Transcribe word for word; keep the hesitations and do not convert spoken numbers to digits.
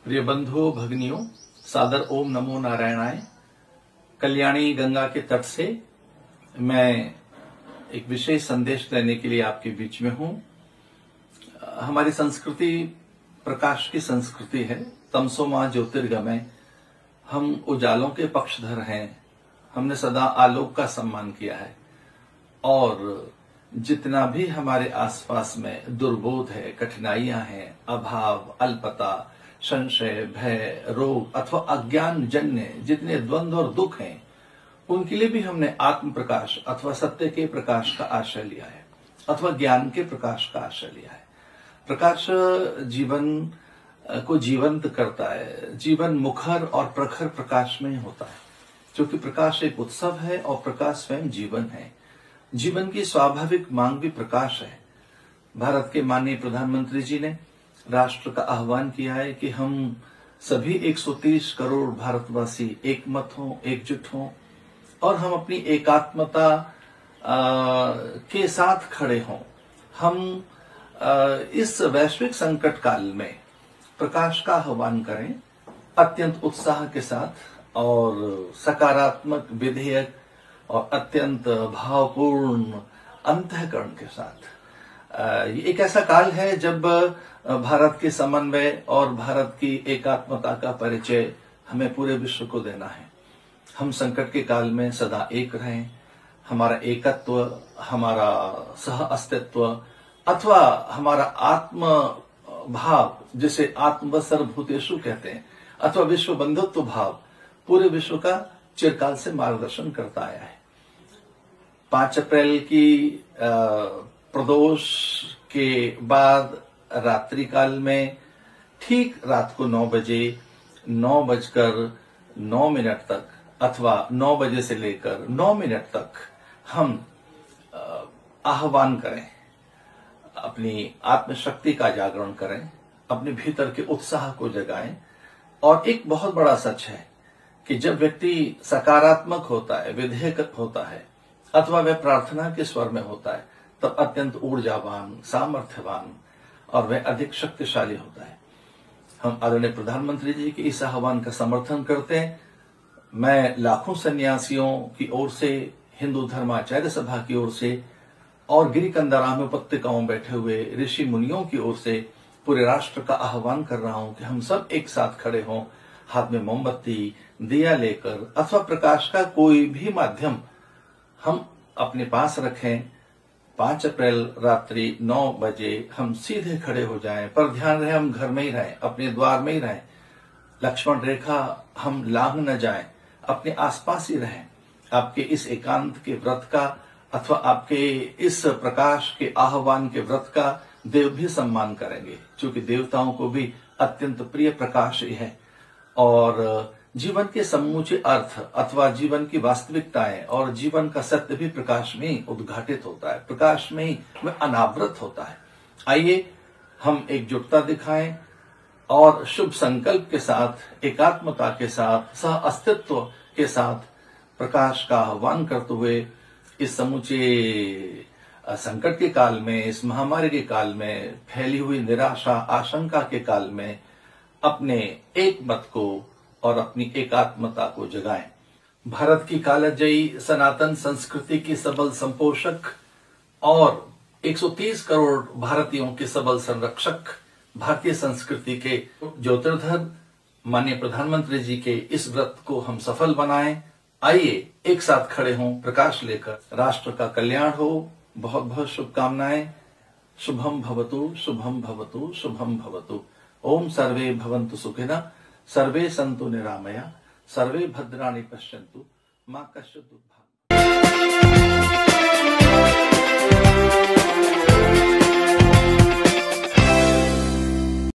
प्रिय बंधुओं भगिनियों, सादर ओम नमो नारायणाय। कल्याणी गंगा के तट से मैं एक विशेष संदेश देने के लिए आपके बीच में हूं। हमारी संस्कृति प्रकाश की संस्कृति है। तमसो मां ज्योतिर्गमय, हम उजालों के पक्षधर हैं। हमने सदा आलोक का सम्मान किया है और जितना भी हमारे आसपास में दुर्बोध है, कठिनाइयां हैं, अभाव, अल्पता, संशय, भय, रोग अथवा अज्ञान जन्य जितने द्वंद्व और दुख हैं, उनके लिए भी हमने आत्म प्रकाश अथवा सत्य के प्रकाश का आश्रय लिया है अथवा ज्ञान के प्रकाश का आश्रय लिया है। प्रकाश जीवन को जीवंत करता है। जीवन मुखर और प्रखर प्रकाश में होता है, क्योंकि प्रकाश एक उत्सव है और प्रकाश स्वयं जीवन है। जीवन की स्वाभाविक मांग भी प्रकाश है। भारत के माननीय प्रधानमंत्री जी ने राष्ट्र का आह्वान किया है कि हम सभी एक सौ तीस करोड़ भारतवासी एकमत हों, एकजुट हों और हम अपनी एकात्मता के साथ खड़े हों। हम आ, इस वैश्विक संकट काल में प्रकाश का आह्वान करें अत्यंत उत्साह के साथ और सकारात्मक विधेयक और अत्यंत भावपूर्ण अंतःकरण के साथ। ये एक ऐसा काल है जब भारत के समन्वय और भारत की एकात्मता का परिचय हमें पूरे विश्व को देना है। हम संकट के काल में सदा एक रहें। हमारा एकत्व, हमारा सह अस्तित्व अथवा हमारा आत्म भाव, जिसे आत्मवत्सर भूतेषु कहते हैं, अथवा विश्व बंधुत्व भाव पूरे विश्व का चिरकाल से मार्गदर्शन करता आया है। पांच अप्रैल की प्रदोष के बाद रात्रि काल में ठीक रात को नौ बजे नौ बजकर नौ मिनट तक अथवा नौ बजे से लेकर नौ मिनट तक हम आह्वान करें, अपनी आत्मशक्ति का जागरण करें, अपने भीतर के उत्साह को जगाएं। और एक बहुत बड़ा सच है कि जब व्यक्ति सकारात्मक होता है, विधेयक होता है अथवा वह प्रार्थना के स्वर में होता है, तब अत्यंत ऊर्जावान, सामर्थ्यवान और वह अधिक शक्तिशाली होता है। हम आदरणीय प्रधानमंत्री जी के इस आह्वान का समर्थन करते हैं। मैं लाखों सन्यासियों की ओर से, हिंदू धर्माचार्य सभा की ओर से और गिरिकंदराम उपत्यकाओं में बैठे हुए ऋषि मुनियों की ओर से पूरे राष्ट्र का आह्वान कर रहा हूं कि हम सब एक साथ खड़े हों, हाथ में मोमबत्ती, दिया लेकर अथवा प्रकाश का कोई भी माध्यम हम अपने पास रखें। पांच अप्रैल रात्रि नौ बजे हम सीधे खड़े हो जाएं। पर ध्यान रहे हम घर में ही रहें, अपने द्वार में ही रहें। लक्ष्मण रेखा हम लांघ न जाएं, अपने आसपास ही रहें। आपके इस एकांत के व्रत का अथवा आपके इस प्रकाश के आह्वान के व्रत का देव भी सम्मान करेंगे, क्योंकि देवताओं को भी अत्यंत प्रिय प्रकाश ही है। और जीवन के समूचे अर्थ अथवा जीवन की वास्तविकताएं और जीवन का सत्य भी प्रकाश में ही उद्घाटित होता है, प्रकाश में ही वह अनावृत होता है। आइए हम एकजुटता दिखाएं और शुभ संकल्प के साथ, एकात्मता के साथ, सह अस्तित्व के साथ प्रकाश का आह्वान करते हुए इस समूचे संकट के काल में, इस महामारी के काल में, फैली हुई निराशा, आशंका के काल में अपने एक मत को और अपनी एकात्मता को जगाएं। भारत की कालजयी सनातन संस्कृति की सबल संपोषक और एक सौ तीस करोड़ भारतीयों के सबल संरक्षक, भारतीय संस्कृति के ज्योतिर्धर माननीय प्रधानमंत्री जी के इस व्रत को हम सफल बनाएं। आइए एक साथ खड़े हों, प्रकाश लेकर। राष्ट्र का कल्याण हो। बहुत बहुत शुभकामनाएं। शुभम भवतु, शुभम भवतु, शुभम भवतु। ओम सर्वे भवन्तु सुखिनः, सर्वे सन्तु निरामया, सर्वे भद्राणि पश्यन्तु, मा कश्चित् दुःखभाग्।